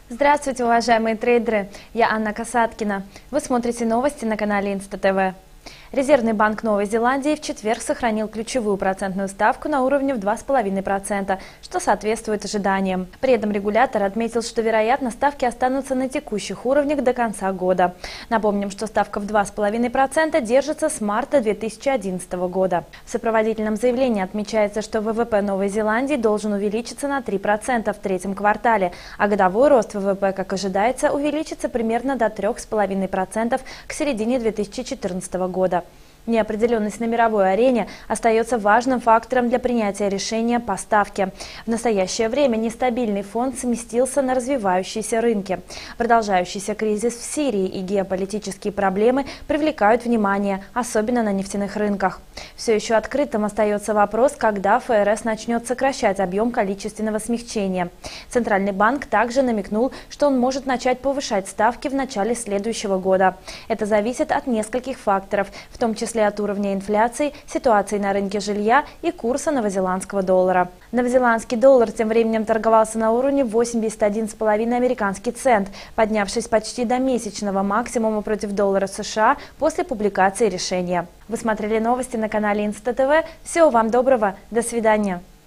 Здравствуйте, уважаемые трейдеры! Я Анна Касаткина. Вы смотрите новости на канале Инста-ТВ. Резервный банк Новой Зеландии в четверг сохранил ключевую процентную ставку на уровне в 2,5%, что соответствует ожиданиям. При этом регулятор отметил, что, вероятно, ставки останутся на текущих уровнях до конца года. Напомним, что ставка в 2,5% держится с марта 2011 года. В сопроводительном заявлении отмечается, что ВВП Новой Зеландии должен увеличиться на 3% в третьем квартале, а годовой рост ВВП, как ожидается, увеличится примерно до 3,5% к середине 2014 года. Неопределенность на мировой арене остается важным фактором для принятия решения по ставке. В настоящее время нестабильный фон сместился на развивающиеся рынки. Продолжающийся кризис в Сирии и геополитические проблемы привлекают внимание, особенно на нефтяных рынках. Все еще открытым остается вопрос, когда ФРС начнет сокращать объем количественного смягчения. Центральный банк также намекнул, что он может начать повышать ставки в начале следующего года. Это зависит от нескольких факторов, в том числе от уровня инфляции, ситуации на рынке жилья и курса новозеландского доллара. Новозеландский доллар тем временем торговался на уровне 81,5 американский цент, поднявшись почти до месячного максимума против доллара США после публикации решения. Вы смотрели новости на канале Инста-ТВ. Всего вам доброго. До свидания.